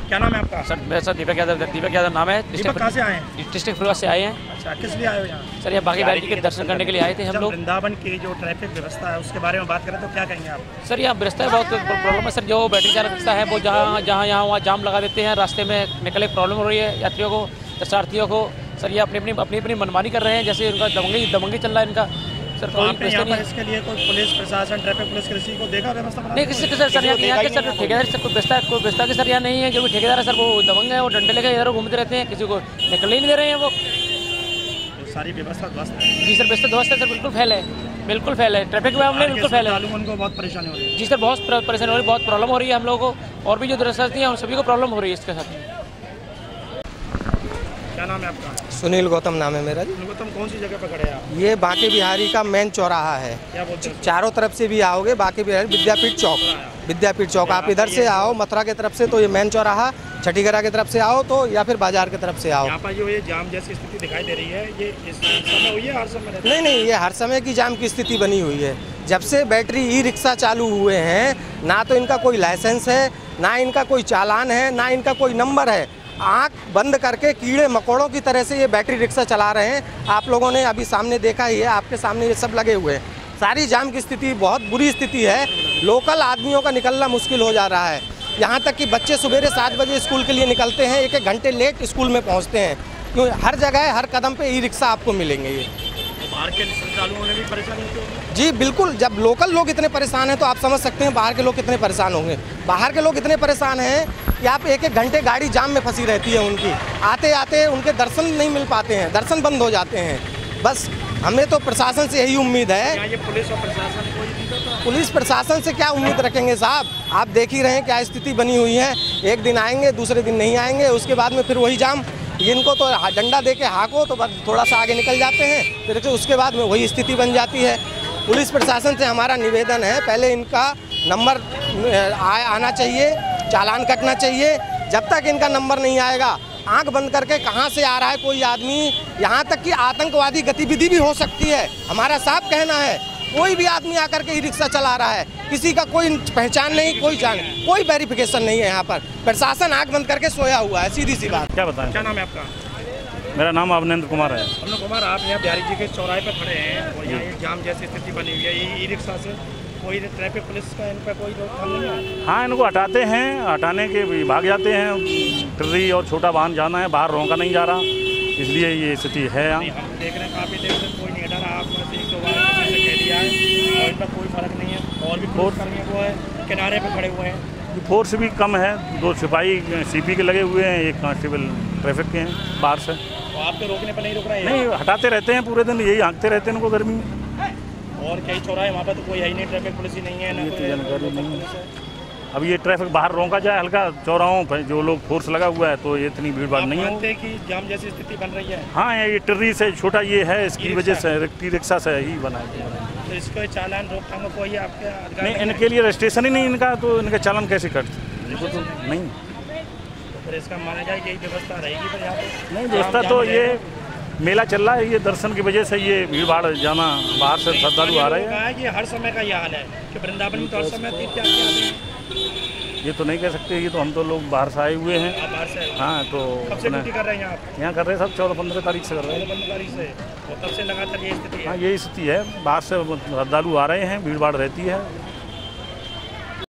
क्या नाम है आपका? सर मेरा सर दीपक यादव नाम है। दीपक कहाँ से आए हैं? डिस्ट्रिक्ट फिरोज से आए हैं। अच्छा, किस लिए आए हो यहाँ? सर ये बाकी बैठी के दर्शन करने के लिए आए थे हम लोग। वृंदावन की जो ट्रैफिक व्यवस्था है उसके बारे में बात करें तो क्या कहेंगे आप? सर यहाँ व्यवस्था बहुत प्रॉब्लम है सर। जो बैटरी चालक रिक्शा है वो जहाँ वहाँ जाम लगा देते हैं, रास्ते में निकलने प्रॉब्लम हो रही है यात्रियों को, दर्शनार्थियों को। सर ये अपनी मनमानी कर रहे हैं, जैसे उनका दबंगी चल रहा है इनका। सर तो आपने यहाँ पर इसके लिए कोई पुलिस प्रशासन, ट्रैफिक पुलिस किसी को देखा व्यवस्था? नहीं, किसी के सर यहाँ के सर ठेकेदार सर कोई व्यवस्था की सर यहाँ नहीं है। जो भी ठेकेदार है सर वो दबंग है, वो डंडे लेकर इधर घूमते रहते हैं, किसी को निकलने ही नहीं दे रहे हैं वो। तो सारी व्यवस्था ध्वस्त है? जी सर व्यवस्था ध्वस्त है सर, बिल्कुल फैल है, बिल्कुल फैल है। ट्रैफिक में हमने बिल्कुल फैल है। उनको बहुत परेशानी हो रही है? जी सर बहुत परेशानी हो रही है, बहुत प्रॉब्लम हो रही है हम लोगों को, और भी जो दर्शनार्थी हैं उन सभी को प्रॉब्लम हो रही है इसके साथ। क्या नाम है आपका? सुनील गौतम नाम है मेरा जी। गौतम, कौन सी जगह पर खड़े हैं आप? ये बांके बिहारी का मेन चौराहा है। क्या बोलते हैं? चारों तरफ से भी आओगे, बांके बिहारी विद्यापीठ चौक आप इधर से आओ मथुरा की तरफ से तो ये मेन चौराहा, छठीगरा की तरफ से आओ तो, या फिर बाजार की तरफ से आओ। यहाँ पर जो ये जाम जैसी स्थिति दिखाई दे रही है, ये इस समय हुई है, हर समय? नहीं, ये हर समय की जाम की स्थिति बनी हुई है। जब से बैटरी ई रिक्शा चालू हुए हैं, ना तो इनका कोई लाइसेंस है, ना इनका कोई चालान है, ना इनका कोई नंबर है। आँख बंद करके कीड़े मकोड़ों की तरह से ये बैटरी रिक्शा चला रहे हैं। आप लोगों ने अभी सामने देखा ही है, आपके सामने ये सब लगे हुए हैं। सारी जाम की स्थिति बहुत बुरी स्थिति है। लोकल आदमियों का निकलना मुश्किल हो जा रहा है। यहाँ तक कि बच्चे सवेरे 7 बजे स्कूल के लिए निकलते हैं, एक घंटे लेट स्कूल में पहुँचते हैं, क्यों हर जगह हर कदम पे ई रिक्शा आपको मिलेंगे। ये बाहर के श्रद्धालुओं ने भी परेशानी होती? जी बिल्कुल, जब लोकल लोग इतने परेशान हैं तो आप समझ सकते हैं बाहर के लोग कितने परेशान होंगे। बाहर के लोग इतने परेशान हैं कि आप एक घंटे गाड़ी जाम में फंसी रहती है उनकी, आते आते उनके दर्शन नहीं मिल पाते हैं, दर्शन बंद हो जाते हैं। बस हमें तो प्रशासन से यही उम्मीद है। ये पुलिस और प्रशासन कोई नहीं करता? पुलिस प्रशासन से क्या उम्मीद रखेंगे साहब, आप देख ही रहे हैं क्या स्थिति बनी हुई है। एक दिन आएंगे, दूसरे दिन नहीं आएंगे, उसके बाद में फिर वही जाम। इनको तो डंडा दे के हाको तो बस थोड़ा सा आगे निकल जाते हैं, फिर तो उसके बाद में वही स्थिति बन जाती है। पुलिस प्रशासन से हमारा निवेदन है, पहले इनका नंबर आना चाहिए, चालान कटना चाहिए। जब तक इनका नंबर नहीं आएगा, आंख बंद करके कहां से आ रहा है कोई आदमी, यहां तक कि आतंकवादी गतिविधि भी हो सकती है। हमारा साफ कहना है, कोई भी आदमी आकर के ई रिक्शा चला रहा है, किसी का कोई पहचान नहीं, कोई वेरिफिकेशन नहीं है। यहाँ पर प्रशासन आंख बंद करके सोया हुआ है, सीधी सी बात। क्या बताएं? क्या नाम है आपका? मेरा नाम अवनेंद्र कुमार है। अवनेंद्र कुमार, आप यहाँ बिहारी जी के चौराहे पर खड़े हैं और यहाँ जाम जैसी स्थिति बनी हुई है, ई रिक्शा से कोई ट्रैफिक पुलिस का इन पर कोई रोकथाम नहीं है? हाँ, इनको हटाते हैं, हटाने के भाग जाते हैं। ट्री और छोटा वाहन जाना है, बाहर रोका नहीं जा रहा, इसलिए ये स्थिति है। हम देख रहे हैं काफ़ी देर से कोई नहीं हटा रहा। आप एक दो बार कह दिया है और इन पर कोई फर्क नहीं है, और भी फोर्स कर्मी वो है किनारे पर खड़े हुए हैं। फोर्स भी कम है, 2 सिपाही सीपी के लगे हुए हैं, 1 कांस्टेबल ट्रैफिक के हैं बाहर से। तो आपके रोकने पर नहीं रुक रहे हैं? नहीं, हटाते रहते हैं पूरे दिन, यही हाँकते रहते हैं इनको गर्मी में। और कई चौराहे वहाँ पर तो कोई है ही नहीं, ट्रैफिक पुलिस ही नहीं है, ना कोई जानकारी नहीं है। अब ये ट्रैफिक बाहर रोका जाए हल्का चौराहों पर, जो लोग फोर्स लगा हुआ है तो ये इतनी भीड़ भाड़ नहीं होती कि जाम जैसी स्थिति बन रही है। हाँ, ये टिर्री से छोटा ये है, इसकी वजह से ई रिक्शा से ही बना है। तो इसको चालान रोकथाम कोई है आपके अधिकार? नहीं, इनके लिए रजिस्ट्रेशन ही नहीं इनका, तो इनका चालान कैसे कटते? इनको तो नहीं। तो फिर इसका माना जाए यही व्यवस्था रहेगी फिर यहाँ पे? नहीं, व्यवस्था तो ये मेला चल रहा है, ये दर्शन की वजह से ये भीड़ भाड़ जाना, बाहर से श्रद्धालु आ रहे हैं। ये हर समय का ये हाल है कि वृंदावन में तो हर समय तीर्थ यात्री आते हैं? ये तो नहीं कह सकते, ये तो हम तो लोग बाहर से आए हुए हैं। आप बाहर से? हाँ, तो कब से ड्यूटी कर रहे हैं आप? यहाँ कर रहे हैं सब 14-15 तारीख से कर रहे हैं। 14-15 तारीख से, और तब से लगातार ये स्थिति है? हाँ, यही स्थिति है, बाहर से श्रद्धालु आ रहे हैं, भीड़ भाड़ रहती है।